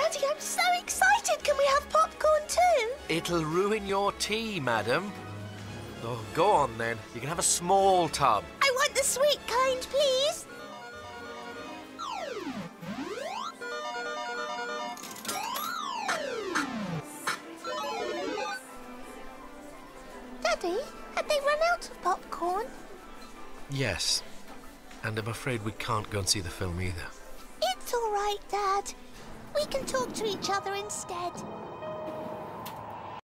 Daddy, I'm so excited. Can we have popcorn too? It'll ruin your tea, madam. Oh, go on then. You can have a small tub. I want the sweet kind, please. Daddy, have they run out of popcorn? Yes. And I'm afraid we can't go and see the film either. It's all right, Dad. We can talk to each other instead.